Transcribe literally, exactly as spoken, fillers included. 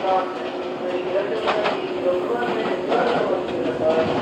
左の方にろくばんめで座るお待ちください。